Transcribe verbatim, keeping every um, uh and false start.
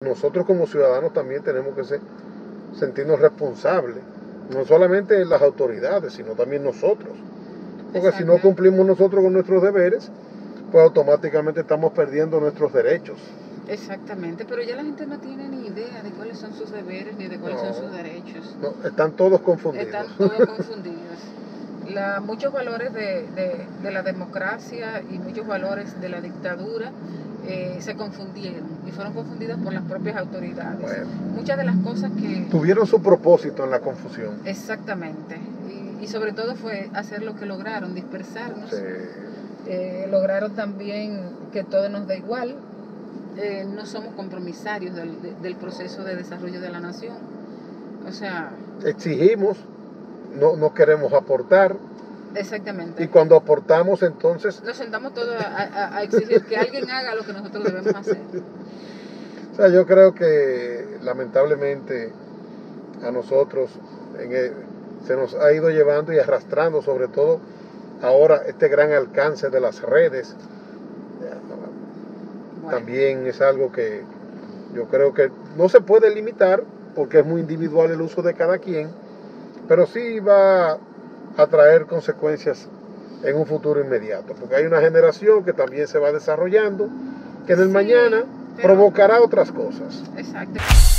Nosotros como ciudadanos también tenemos que ser, sentirnos responsables, no solamente las autoridades, sino también nosotros. Porque si no cumplimos nosotros con nuestros deberes, pues automáticamente estamos perdiendo nuestros derechos. Exactamente, pero ya la gente no tiene ni idea de cuáles son sus deberes ni de cuáles No, son sus derechos. No, están todos confundidos. Están todos confundidos. La, muchos valores de, de, de la democracia y muchos valores de la dictadura eh, se confundieron y fueron confundidos por las propias autoridades. Bueno, muchas de las cosas que... tuvieron su propósito en la confusión. Exactamente. Y, y sobre todo fue hacer lo que lograron, dispersarnos. Sí. Eh, lograron también que todo nos da igual. Eh, no somos compromisarios del, de, del proceso de desarrollo de la nación. O sea... Exigimos, no, no queremos aportar. Exactamente. Y cuando aportamos, entonces... Nos sentamos todos a, a, a exigir que alguien haga lo que nosotros debemos hacer. O sea, yo creo que lamentablemente a nosotros en el, se nos ha ido llevando y arrastrando, sobre todo ahora este gran alcance de las redes. Bueno. También es algo que yo creo que no se puede limitar porque es muy individual el uso de cada quien, pero sí va a traer consecuencias en un futuro inmediato, porque hay una generación que también se va desarrollando, que en el sí, mañana provocará otras cosas. Exacto.